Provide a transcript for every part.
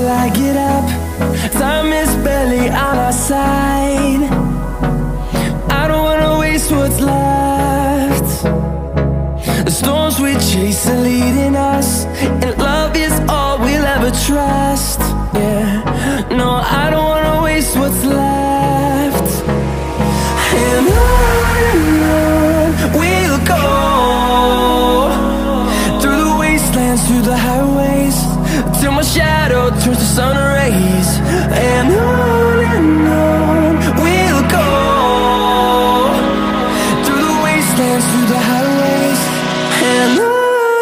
till I get up. Time is barely on our side. I don't wanna waste what's left. The storms we chase are leading us, and love is all we'll ever trust. Yeah, no, I don't wanna waste what's left. And on we'll go, through the wastelands, through the highways, till my shadow turns to sun rays. And on we'll go, through the wastelands, through the highways, and on.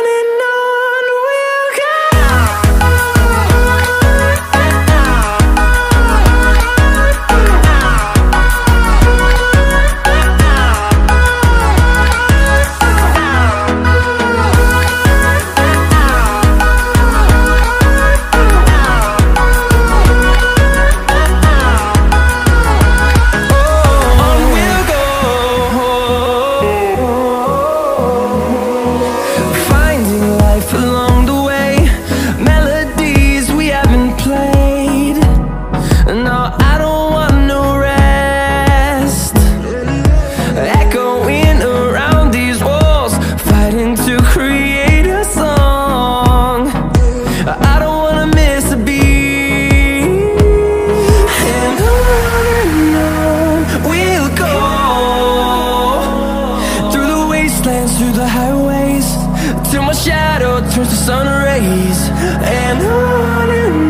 Through the highways, till my shadow turns to sun rays. And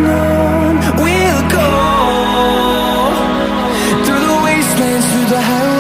on we'll go, through the wastelands, through the highways.